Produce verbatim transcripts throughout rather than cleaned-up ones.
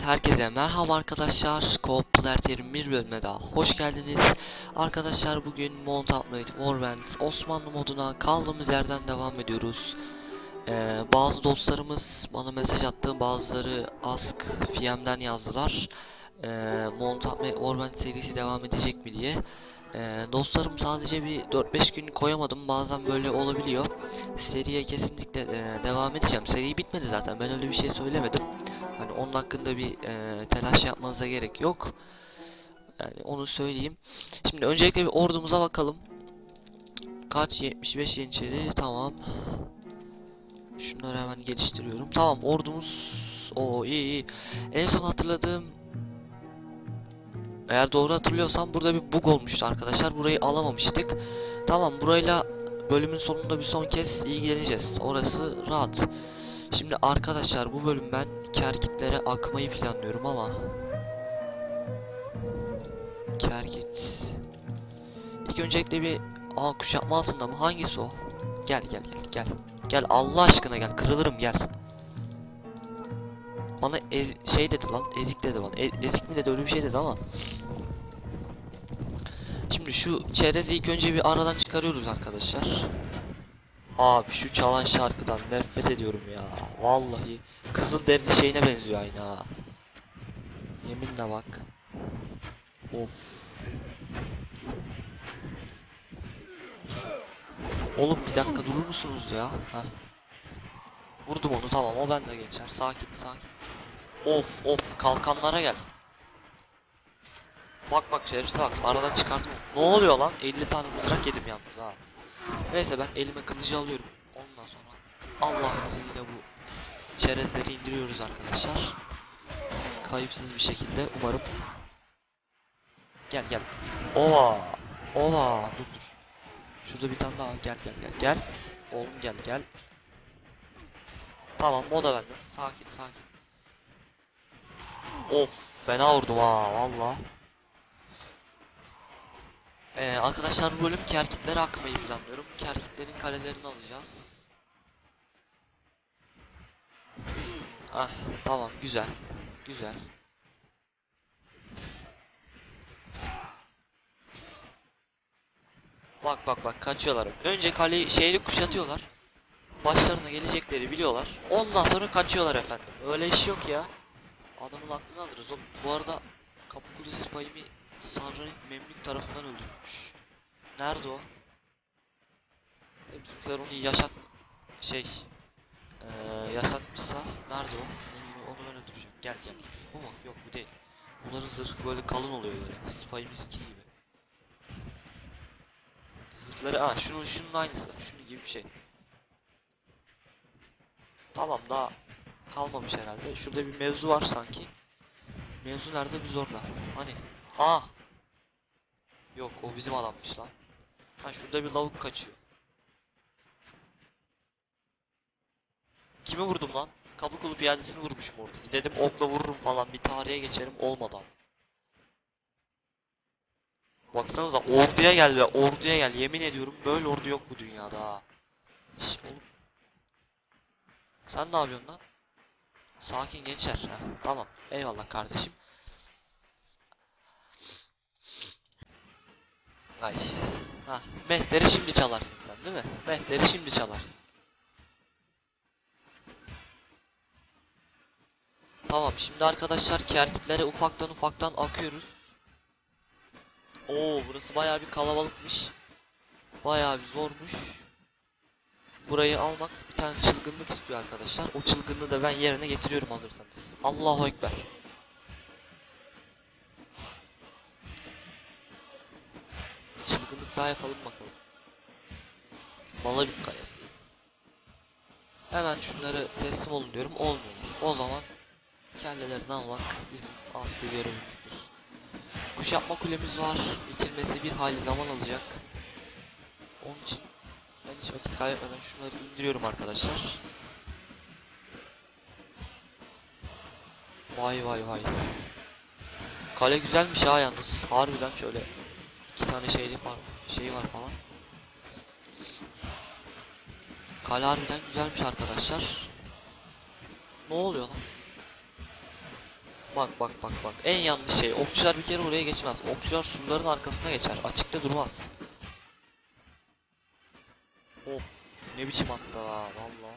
Herkese merhaba arkadaşlar. Co-op Player yirmi bir bölüme daha hoş geldiniz. Arkadaşlar bugün Mount Upgrade Warband Osmanlı moduna kaldığımız yerden devam ediyoruz. Ee, bazı dostlarımız bana mesaj attı. Bazıları Ask F M'den yazdılar. Ee, Mount Upgrade Warband serisi devam edecek mi diye. Ee, dostlarım sadece bir dört beş gün koyamadım. Bazen böyle olabiliyor. Seriye kesinlikle e, devam edeceğim. Seri bitmedi zaten. Ben öyle bir şey söylemedim. Hani onun hakkında bir e, telaş yapmanıza gerek yok. Yani onu söyleyeyim. Şimdi öncelikle bir ordumuza bakalım. Kaç? yetmiş beş yeniçeri. Tamam. Şunları hemen geliştiriyorum. Tamam, ordumuz o iyi iyi. En son hatırladığım, eğer doğru hatırlıyorsam, burada bir bug olmuştu arkadaşlar. Burayı alamamıştık. Tamam, burayla bölümün sonunda bir son kez ilgileneceğiz. Orası rahat. Şimdi arkadaşlar bu bölüm ben kerkitlere akmayı planlıyorum ama kerkit. İlk öncelikle bir aa kuşatma altında mı? Hangisi o? Gel gel gel gel. Gel Allah aşkına gel. Kırılırım gel. Bana ez şey dedi lan. Ezik dedi bana. E ezik mi dedi, öyle bir şey dedi ama. Şimdi şu çerezi ilk önce bir aradan çıkarıyoruz arkadaşlar. Abi şu çalan şarkıdan nefret ediyorum ya. Vallahi Kızılderili şeyine benziyor aynı ha. Yeminle bak. Of. Oğlum bir dakika durur musunuz ya? Heh. Vurdum onu, tamam, o bende geçer. Sakin sakin. Of of, kalkanlara gel. Bak bak şerefsiz bak, aradan çıkardım. Ne oluyor lan? elli tane mızrak yedim yalnız ha. Neyse, ben elime kılıcı alıyorum. Ondan sonra Allah'ın izniyle bu çerezleri indiriyoruz arkadaşlar. Kayıpsız bir şekilde umarım. Gel gel. Ova. Ova. Dur dur. Şurada bir tane daha. Gel gel gel gel. Oğlum gel gel. Tamam, o da bende. Sakin sakin. Of, fena vurdum ha valla. Ee, arkadaşlar bu bölüm kerkitlere akmayı planlıyorum. Kerkitlerin kalelerini alacağız. Ah tamam, güzel. Güzel. Bak bak bak, kaçıyorlar. Önce kaleyi şeyli kuşatıyorlar. Başlarına gelecekleri biliyorlar. Ondan sonra kaçıyorlar efendim. Öyle iş yok ya. Adamın aklını alırız. O, bu arada Kapıkulu Sipahi'mi Sarı Memlük tarafından öldürmüş. Nerede o? E, bizimkiler onu yaşat şey ee, yaşatmışsa nerede o? Onu, onu ben öldüreceğim. Gel gel. Bu mu? Yok, bu değil. Bunların zırhı böyle kalın oluyor böyle. Sipahimizinki gibi. Zırhları aa şunun şunun aynısı. Şunun gibi bir şey. Tamam, daha kalmamış herhalde. Şurada bir mevzu var sanki. Mevzu nerede? Biz orada. Hani? Aa! Yok, o bizim adammış lan. Ha, şurada bir lavuk kaçıyor. Kimi vurdum lan? Kapıkulu piyadesini vurmuşum orada. Dedim okla vururum falan, bir tarihe geçerim, olmadan. Baksanıza, orduya gel ve orduya gel. Yemin ediyorum böyle ordu yok bu dünyada ha. Şş, oğlum. Sen ne yapıyorsun lan? Sakin gençler. Ha, tamam. Eyvallah kardeşim. Ay. Ha, Mehter'i şimdi çalarsın sen değil mi? Mehter'i şimdi çalarsın. Tamam, şimdi arkadaşlar kerkitlere ufaktan ufaktan akıyoruz. Oo, burası bayağı bir kalabalıkmış. Bayağı bir zormuş. Burayı almak bir tane çılgınlık istiyor arkadaşlar. O çılgınlığı da ben yerine getiriyorum hazırsanız. Allahu Ekber. Çılgınlık daha yapalım bakalım. Malabik Kalesi. Hemen şunları teslim olun diyorum. Olmuyorlar. O zaman kellelerini almak bizim asli görevimizdir. Kuşatma kulemiz var. Bitirmesi bir hayli zaman alacak. Onun için ben hiç vakit kaybetmeden şunları indiriyorum arkadaşlar. Vay vay vay. Kale güzelmiş ha yalnız. Harbiden şöyle iki tane şeyli var, şey var falan. Kale harbiden güzelmiş arkadaşlar. Ne oluyor lan? Bak bak bak bak. En yanlış şey. Okçular bir kere oraya geçmez. Okçular surların arkasına geçer. Açıkta durmaz. Of. Ne biçim attı ha valla.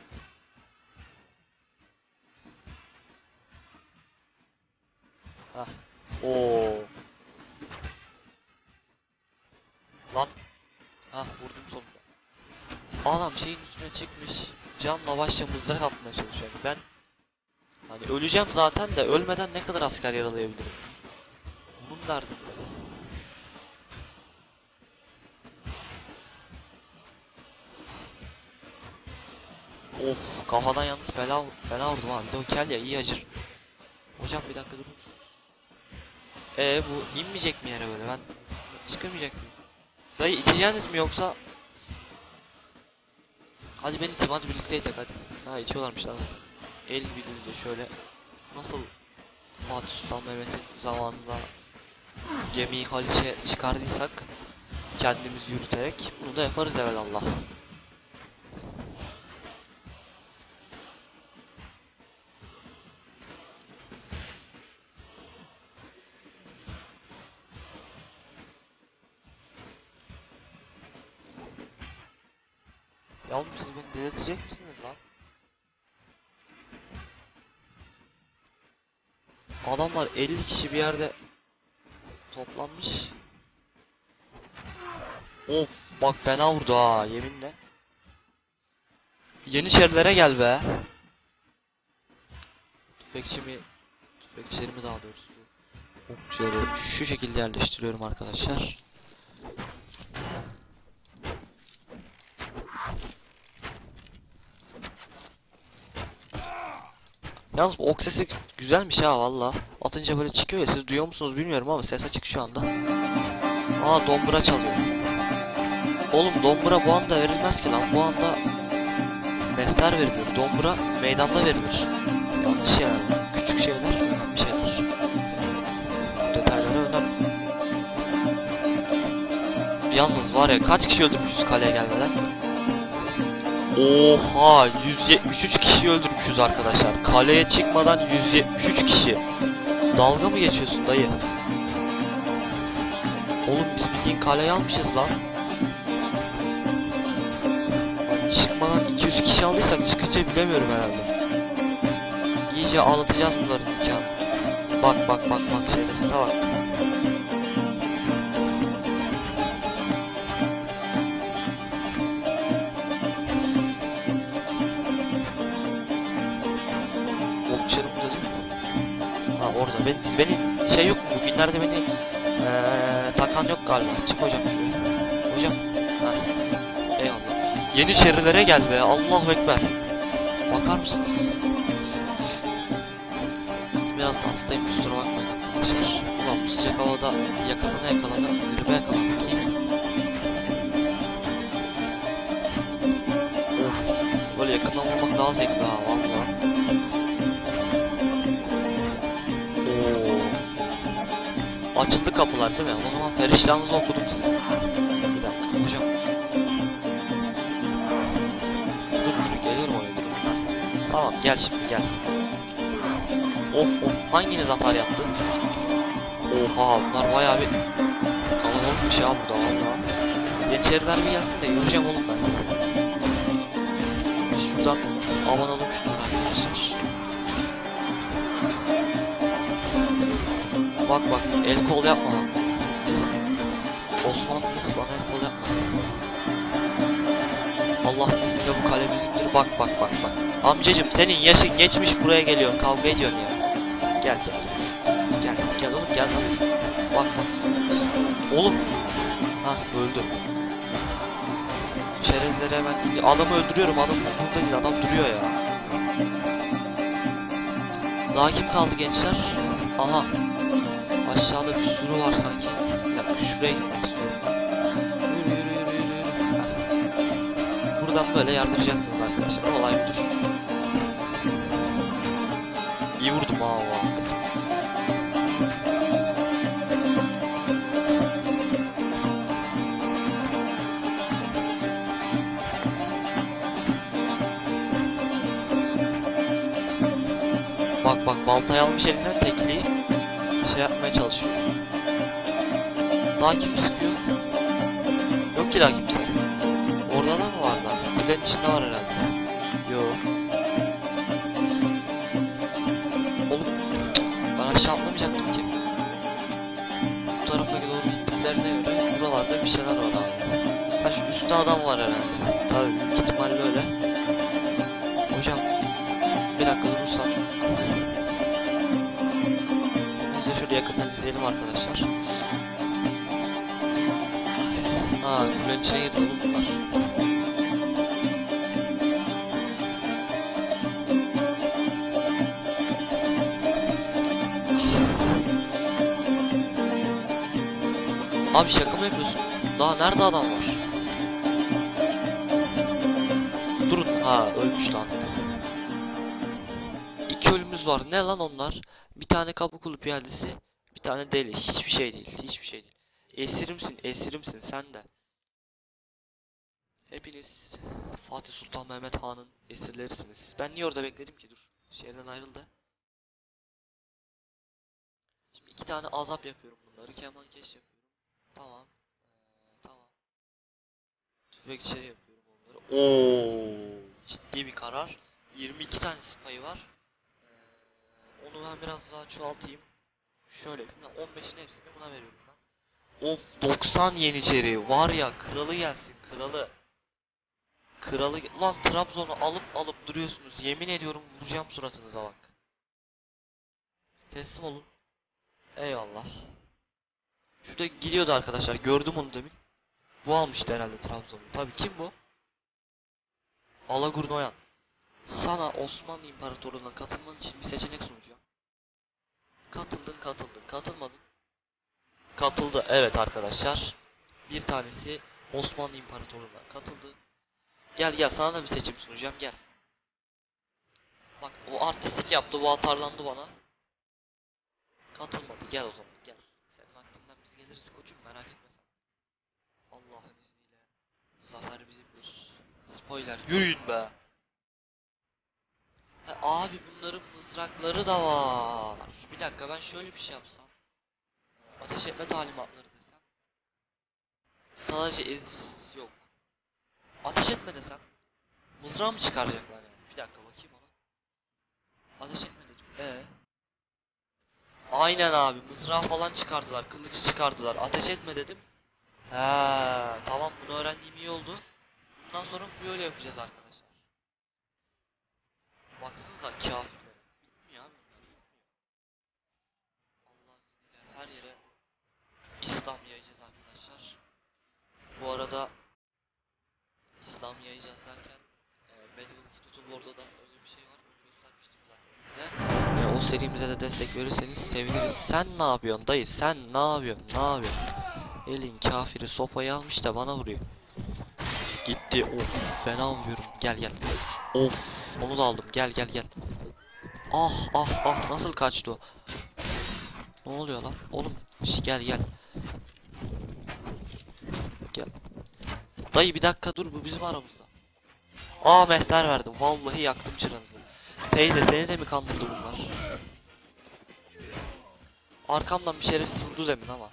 Hah. Oo. Lan. Hah vurdum sonunda. Adam şeyin üstüne çıkmış. Canla başla mızrak atmaya çalışıyor. Ben hani öleceğim zaten de ölmeden ne kadar asker yaralayabilirim? Bunun derdinde. Of kafadan yalnız fena, fena vurdum abi. Bir de o kel ya iyi acır. Hocam bir dakika durun. Ee bu inmeyecek mi yere böyle ben çıkamayacak mıyım? Dayı içeceğiniz mi yoksa? Hadi beni iteyim hadi birlikte itek hadi. Ha içiyorlarmış lan. El bildiğince şöyle. Nasıl Fatih Sultan Mehmet'in zamanında gemiyi Haliç'e çıkardıysak kendimiz yürüterek bunu da yaparız evelallah. Ya oğlum siz beni delirtecek misiniz lan? Adamlar elli kişi bir yerde toplanmış. Of bak fena vurdu ha yeminle. Yeniçerilere gel be. Tüfekçimi, tüfekçilerimi daha doğrusu. Okçuları şu şekilde yerleştiriyorum arkadaşlar. Yalnız bu ok sesi güzelmiş ha valla. Atınca böyle çıkıyor ya siz duyuyor musunuz bilmiyorum ama ses açık şu anda. Aa dombura çalıyor. Oğlum dombura bu anda verilmez ki lan bu anda mehter verilir. Dombura meydanda verilir. Yanlış yani. Küçük şeyler önemli şeyler. Detaylara önem. Yalnız var ya kaç kişi öldürmüşüz kaleye gelmeden? Oha yüz yetmiş üç kişi öldürmüşüz arkadaşlar. Kaleye çıkmadan yüz yetmiş üç kişi. Dalga mı geçiyorsun dayı? Oğlum biz bildiğin kaleyi almışız lan. Çıkmadan iki yüz kişi aldıysak çıkınca bilemiyorum herhalde. İyice ağlatacağız bunların imkanı. Bak bak bak bak şeylerine bak. Okçarım dedim. Ha orada benim, benim şey yok mu bugünlerde beni ee, takan yok galiba. Çık hocam şuraya. Hocam. Ha. Eyvallah. Yeniçerilere gel be. Allahu Ekber. Bakar mısınız? Biraz da hastayım kusura bakmayın arkadaşlar. Ulan bu sıcak havada yakalana yakalana gribe yakalandık iyi mi? Of. Böyle yakından vurmak daha zevkli ha valla. Oo. Açıldı kapılar değil mi? O zaman perişanınızı okudum size. Bir dakika hocam. Dur dur geliyorum oraya dur. Tamam gel şimdi gel. Of of hanginiz atar yaptı? Oha bunlar bayağı bir kalabalıkmış ya burada valla. Yeniçeriler bir gelsin de yürüyeceğim oğlum ben size. Şuradan avanalım şunları arkadaşlar. Bak bak el kol yapma lan. Osmanlı bana el kol yapma. Allah sizinle bu kale bizimdir. Bak bak bak bak. Amcacım senin yaşın geçmiş buraya geliyorsun kavga ediyorsun ya. Gel gel gel gel oğlum gel lan. Bak bak. Oğlum. Hah öldü. Çerezlere hemen adamı öldürüyorum adam burada değil adam duruyor ya. Daha kim kaldı gençler? Aha. Aşağıda bir sürü var sanki. Bir dakika şuraya gitmek istiyorum. Yürü yürü yürü yürü yürü. Heh. Buradan böyle yardıracaksınız arkadaşlar. Olay budur. İyi vurdum ha o. Bak bak baltayı almış elinden tekliği şey yapmaya çalışıyor. Daha kim sıkıyor? Yok ki daha kimse. Orada da mı var daha? Kulenin içinde var herhalde. Yok. Oğlum ben aşağı atlamayacaktım ki. Bu tarafa doğru gittiklerine göre buralarda bir şeyler var abi. Ha şu üstte adam var herhalde. Tabii büyük ihtimalle öyle. Hocam bir dakika durursan. Biz de şöyle yakından izleyelim arkadaşlar. Ha kulenin içine girdi oğlum bunlar. Abi şaka mı yapıyorsun? Daha nerede adam var? Durun. Ha ölmüş lan. İki ölümümüz var. Ne lan onlar? Bir tane Kapıkulu piyadesi, bir tane deli. Hiçbir şey değil. Hiçbir şey değil. Esirimsin, esirimsin sen de. Hepiniz Fatih Sultan Mehmet Han'ın esirlerisiniz. Ben niye orada bekledim ki? Dur. Şehirden ayrıldı. Şimdi iki tane azap yapıyorum bunları. Kemankeş yapıyorum. Tamam. Ee, tamam. Tüfek içeri yapıyorum onları. Oo, ciddi bir karar. yirmi iki tane spy var. Ee, onu ben biraz daha çoğaltayım. Şöyle yapayım. on beşin hepsini buna veriyorum ben. Of doksan yeniçeri var ya, kralı gelsin kralı. Kralı lan, Trabzon'u alıp alıp duruyorsunuz. Yemin ediyorum vuracağım suratınıza bak. Teslim olun. Eyvallah. Şurada gidiyordu arkadaşlar. Gördüm onu demin. Bu almıştı herhalde Trabzon'u. Tabii kim bu? Alagur Noyan. Sana Osmanlı İmparatorluğu'na katılman için bir seçenek sunacağım. Katıldın katıldın. Katılmadın. Katıldı. Evet arkadaşlar. Bir tanesi Osmanlı İmparatorluğu'na katıldı. Gel gel, sana da bir seçim sunacağım, gel. Bak o artistlik yaptı, bu atarlandı bana. Katılmadı, gel o zaman gel. Senin hakkından biz geliriz koçum, merak etme sen. Allah'ın izniyle zafer bizimdir. Spoiler, yürüyün be. Ha, abi bunların mızrakları da var. Bir dakika, ben şöyle bir şey yapsam. Ateş etme talimatları desem. Sadece ez yok. Ateş etme desem. Mızrağı mı çıkaracaklar yani? Bir dakika bakayım ona. Ateş etme dedim. Ee. Aynen abi, mızrağı falan çıkardılar, kılıcı çıkardılar. Ateş etme dedim. He, tamam, bunu öğrendiğim iyi oldu. Bundan sonra böyle yapacağız arkadaşlar. Baksanıza kafirlere. Bitmiyor abi. Allah'ın izniyle her yere İslam yayacağız arkadaşlar. Bu arada İslam yayacağız derken e, Medieval Tutorial'da da öyle bir şey var. Onu göstermiştim zaten size. E, o serimize de destek verirseniz seviniriz. Sen ne yapıyorsun dayı? Sen ne yapıyorsun? Ne yapıyorsun? Elin kafiri sopayı almış da bana vuruyor. Gitti. Of fena vuruyorum. Gel gel. Of onu da aldım. Gel gel gel. Ah ah ah, nasıl kaçtı o? Ne oluyor lan? Oğlum şş, gel gel. Gel. Dayı bir dakika dur, bu bizim aramızda. Aa mehter verdim. Vallahi yaktım çıranızı. Teyze seni de mi kandırdı bunlar? Arkamdan bir şerefsiz vurdu demin ama.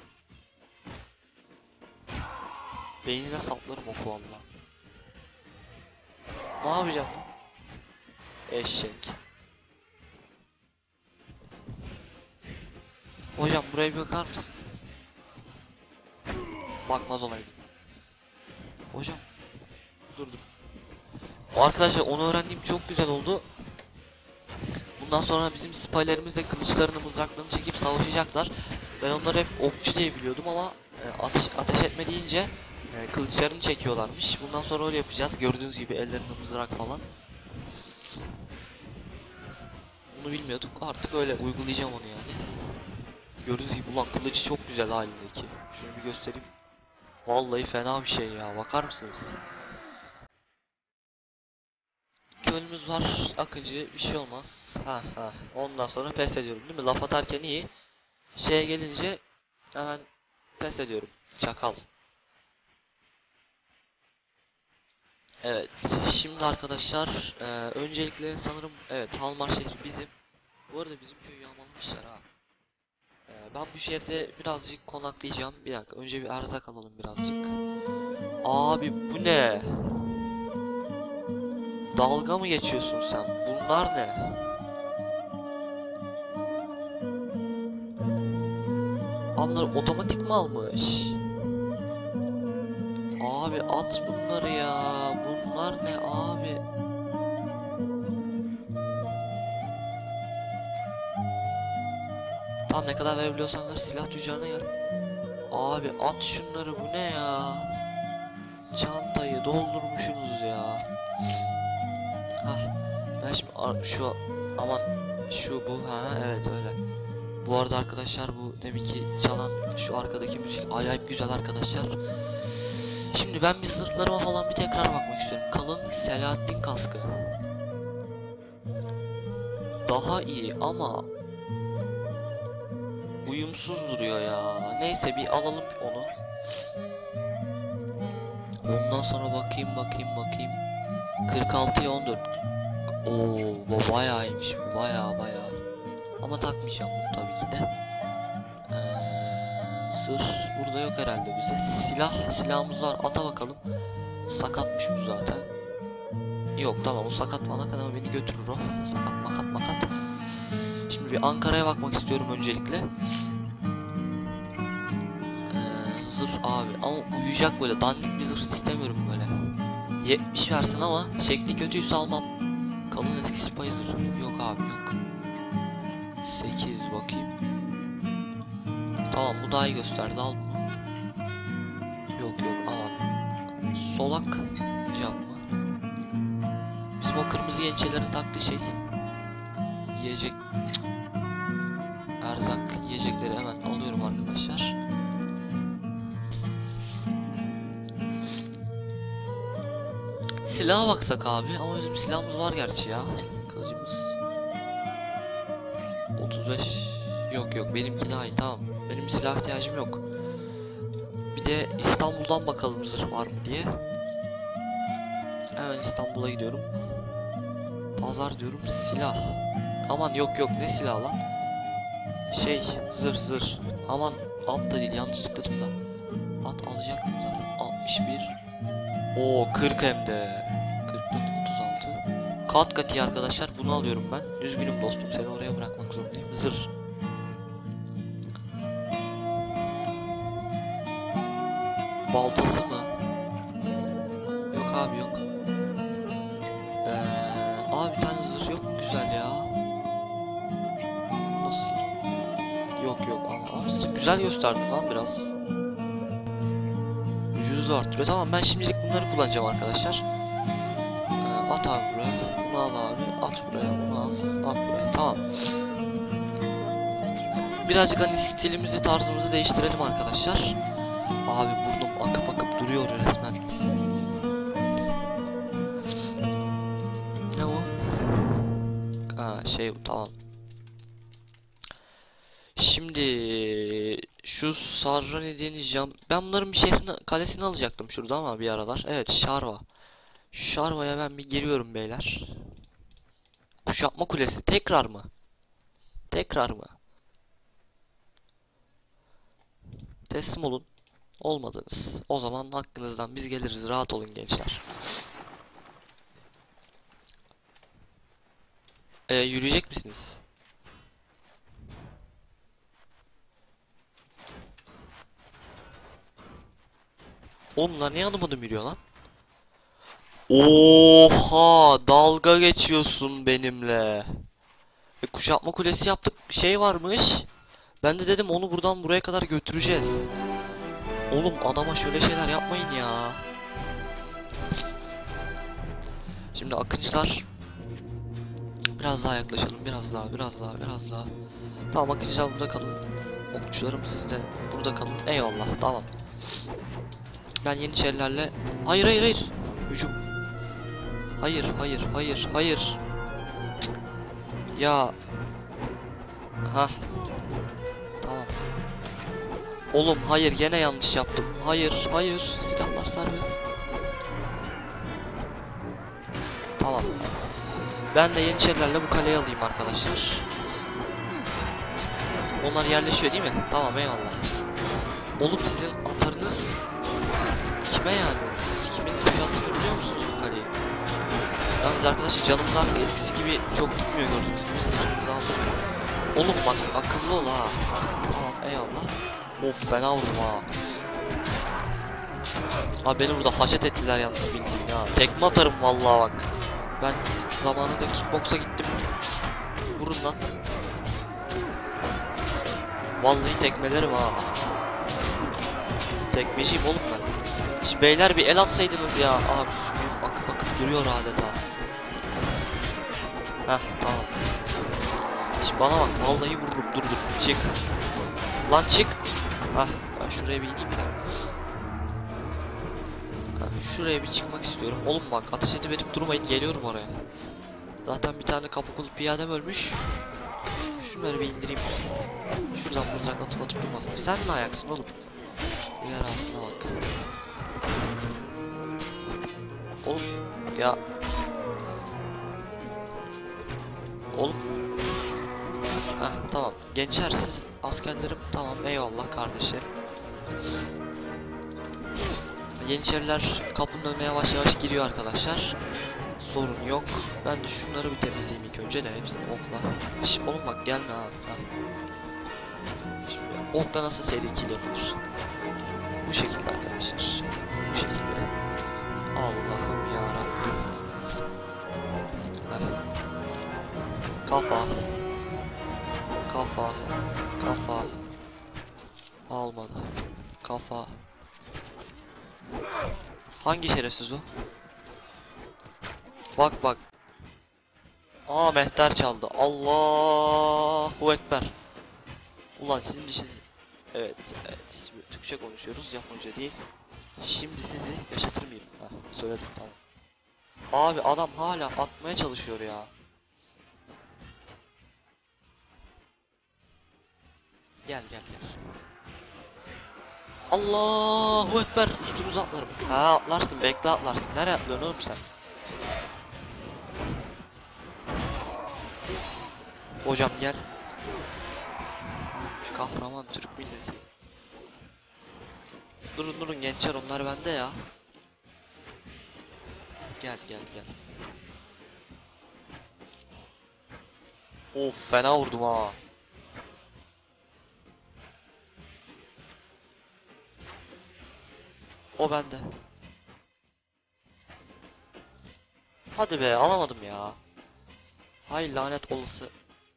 Beynine saplarım oku valla. Ne yapacağım? Eşek. Hocam buraya bir bakar mısın? Bakmaz olaydı. Hocam. Dur dur. Arkadaşlar onu öğrendiğim çok güzel oldu. Bundan sonra bizim spylerimiz de kılıçlarını, mızraklarını çekip savaşacaklar. Ben onları hep okçu diye biliyordum ama e, ateş, ateş etme deyince e, kılıçlarını çekiyorlarmış. Bundan sonra öyle yapacağız. Gördüğünüz gibi ellerinde mızrak falan. Bunu bilmiyorduk. Artık öyle uygulayacağım onu yani. Gördüğünüz gibi ulan kılıcı çok güzel halindeki. Şunu bir göstereyim. Vallahi fena bir şey ya. Bakar mısınız? İki önümüz var. Akıcı bir şey olmaz. Ha ha. Ondan sonra pes ediyorum değil mi? Laf atarken iyi. Şeye gelince hemen pes ediyorum. Çakal. Evet. Şimdi arkadaşlar e, öncelikle sanırım evet Halmar şehri bizim. Bu arada bizim köyü yağmalamışlar ha. Ee, ben bu şehirde birazcık konaklayacağım. Bir dakika, önce bir erzak alalım birazcık. Abi bu ne? Dalga mı geçiyorsun sen? Bunlar ne? Bunlar otomatik mi almış? Abi at bunları ya. Bunlar ne abi? Tam ne kadar verebiliyorsan ver, silah tüccarına gel. Abi at şunları, bu ne ya? Çantayı doldurmuşsunuz ya. Hah. Ben şimdi şu aman şu bu ha evet öyle. Bu arada arkadaşlar bu demek ki çalan şu arkadaki müzik acayip güzel arkadaşlar. Şimdi ben bir zırhlarıma falan bir tekrar bakmak istiyorum. Kalın Selahattin kaskı. Daha iyi ama uyumsuz duruyor ya. Neyse bir alalım onu. Ondan sonra bakayım bakayım bakayım. kırk altıya on dört. Oo, bu bayağı iyiymiş. Bu bayağı bayağı. Ama takmayacağım bunu tabii ki de. Ee, sırf burada yok herhalde bize. Silah, silahımız var. Ata bakalım. Sakatmış bu zaten. Yok tamam, o sakat falan ama beni götürür o. Sakat makat makat. Şimdi bir Ankara'ya bakmak istiyorum öncelikle. Ee, zırh abi ama uyuyacak, böyle dandik bir zırh istemiyorum böyle. yetmiş versin ama şekli kötüyse almam. Kalın eski sipahi zırh. Yok abi yok. sekiz bakayım. Tamam bu daha iyi gösterdi, al bunu. Yok yok aman. Solak cam mı? Bizim o kırmızı yeniçerilerin taktığı şey. Yiyecek. Erzak yiyecekleri hemen alıyorum arkadaşlar. Silaha baksak abi, ama bizim silahımız var gerçi ya. Kılıcımız. otuz beş. Yok yok benimki daha iyi, tamam. Benim silah ihtiyacım yok. Bir de İstanbul'dan bakalım zırh var mı diye. Hemen İstanbul'a gidiyorum. Pazar diyorum, silah. Aman yok yok, ne silah lan? Şey zırh zırh. Aman at da değil, yanlış tıkladım da. At alacaktım zaten. altmış bir. Oo kırk hem de. kırk dört otuz altı. Kat kat iyi arkadaşlar, bunu alıyorum ben. Üzgünüm dostum, seni oraya bırakmak zorundayım. Zırh. Baltası mı? Yok abi yok. Ee, abi bir tane zırh yok mu güzel ya? Nasıl? Yok yok ama, ama zırh güzel gösterdi lan biraz. Yüz artırıyor. Tamam ben şimdilik bunları kullanacağım arkadaşlar. Ee, at abi buraya. Bunu al abi. At buraya. Bunu al. At buraya. Tamam. Birazcık hani stilimizi, tarzımızı değiştirelim arkadaşlar. Abi burnum akıp akıp duruyor resmen. Ne o? Aa şey tamam. Şimdi şu Sarra ne diyeceğim. Ben bunların bir şehrin kalesini alacaktım şurada ama bir aralar. Evet Şarva. Şarva'ya ben bir giriyorum beyler. Kuşatma kulesi tekrar mı? Tekrar mı? Teslim olun. Olmadınız. O zaman hakkınızdan biz geliriz. Rahat olun gençler. Ee, yürüyecek misiniz? Onlar ne adım adım yürüyor lan? Oha, dalga geçiyorsun benimle. E, kuşatma kulesi yaptık, şey varmış. Ben de dedim onu buradan buraya kadar götüreceğiz. Oğlum adama şöyle şeyler yapmayın ya. Şimdi akıncılar, biraz daha yaklaşalım, biraz daha, biraz daha, biraz daha. Tamam akıncılar burada kalın. Okçularım siz de burada kalın. Eyvallah, tamam. Ben yeniçerilerle... Hayır hayır hayır. Hücum. Hayır hayır hayır hayır. Ya. Hah. Tamam. Oğlum hayır, gene yanlış yaptım. Hayır hayır, silahlar serbest. Tamam. Ben de yeniçerilerle bu kaleyi alayım arkadaşlar. Onlar yerleşiyor değil mi? Tamam, eyvallah. Oğlum sizin atarınız kime yani? Kimin kuşattığını biliyor musunuz bu kaleyi? Yalnız arkadaşlar canımız artık eskisi gibi çok gitmiyor, gördüğünüz gibi. Canımızı aldık. Oğlum bak akıllı ol ha. Tamam, eyvallah. Of, fena vurdum ha. Abi beni burada haşet ettiler yalnız, bildiğin ya. Tekme atarım vallahi bak. Ben zamanında kickboksa gittim. Vurun lan. Vallahi tekmelerim ha. Tekmeciyim oğlum ben. Şimdi beyler bir el atsaydınız ya. Abi bakıp bakıp duruyor adeta. Heh, tamam. Şimdi bana bak, vallahi vururum. Dur dur, çık. Lan çık. Hah, ben şuraya bir ineyim de. Şuraya bir çıkmak istiyorum. Oğlum bak, ateş edip edip durmayın, geliyorum oraya. Zaten bir tane kapı kulup piyadem ölmüş. Şunları bir indireyim. Şuradan mızrakla atıp atıp durmasın. Sen mi ayaksın oğlum? Diğer aslına bak. Oğlum ya. Oğlum. Heh, tamam. Gençler, siz askerlerim, tamam, eyvallah kardeşlerim. Yeniçeriler kapının önüne yavaş yavaş giriyor arkadaşlar. Sorun yok. Ben de şunları bir temizleyeyim ilk önce de, hepsini okla. Şimdi oğlum bak, gelme ha. Şimdi okla nasıl seri kill yapılır? Bu şekilde arkadaşlar. Bu şekilde. Allah'ım yarabbim. Kafa. Kafa. Kafa. Almadı. Kafa. Hangi şerefsiz o? Bak bak. Aa, mehter çaldı. Allahu ekber. Ulan şimdi siz... Evet, evet. Şimdi Türkçe konuşuyoruz, Japonca değil. Şimdi sizi yaşatır mıyım? Heh, söyledim, tamam. Abi adam hala atmaya çalışıyor ya. Gel gel gel. Allahu ekber. Üstünüze atlarım. Ha, atlarsın, bekle atlarsın. Nereye atlıyorsun oğlum sen? Hocam gel. Şu kahraman Türk milleti. Durun durun gençler, onlar bende ya. Gel gel gel. Of, fena vurdum ha. O bende. Hadi be, alamadım ya. Hay lanet olası.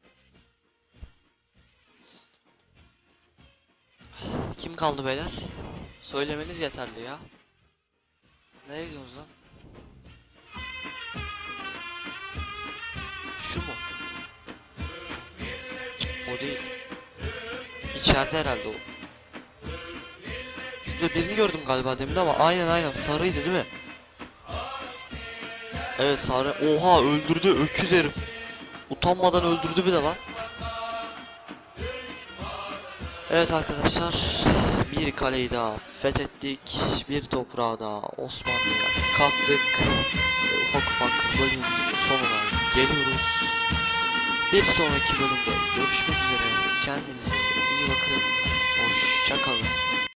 Kim kaldı beyler? Söylemeniz yeterli ya. Nereye gidiyorsunuz lan? Şu mu? O değil. İçeride herhalde o. Şurada birini gördüm galiba demin ama aynen aynen sarıydı değil mi? Evet, sarı. Oha, öldürdü öküz herif. Utanmadan öldürdü bir de lan. Evet arkadaşlar, bir kaleyi daha fethettik, bir toprağı daha Osmanlı'ya kattık. Ufak ufak bölümümüzün sonuna geliyoruz. Bir sonraki bölümde görüşmek üzere. Kendinize iyi bakın. Hoşça kalın.